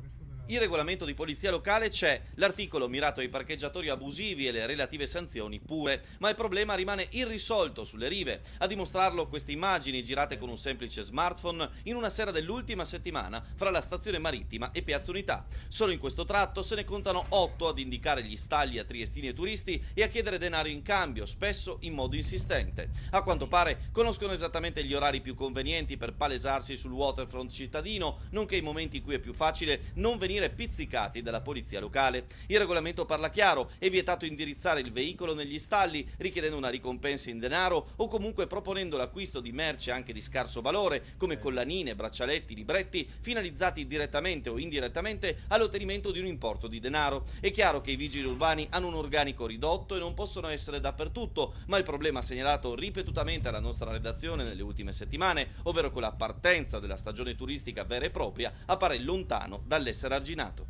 Il regolamento di polizia locale c'è, l'articolo mirato ai parcheggiatori abusivi e le relative sanzioni pure, ma il problema rimane irrisolto sulle rive. A dimostrarlo queste immagini girate con un semplice smartphone in una sera dell'ultima settimana fra la stazione marittima e Piazza Unità. Solo in questo tratto se ne contano 8 ad indicare gli stalli a triestini e turisti e a chiedere denaro in cambio, spesso in modo insistente. A quanto pare conoscono esattamente gli orari più convenienti per palesarsi sul waterfront cittadino, nonché i momenti in cui è più facile non venire pizzicati dalla polizia locale. Il regolamento parla chiaro: è vietato indirizzare il veicolo negli stalli richiedendo una ricompensa in denaro o comunque proponendo l'acquisto di merce anche di scarso valore come collanine, braccialetti, libretti finalizzati direttamente o indirettamente all'ottenimento di un importo di denaro. È chiaro che i vigili urbani hanno un organico ridotto e non possono essere dappertutto, ma il problema segnalato ripetutamente alla nostra redazione nelle ultime settimane, ovvero con la partenza della stagione turistica vera e propria, appare lontano dall'essere arginato.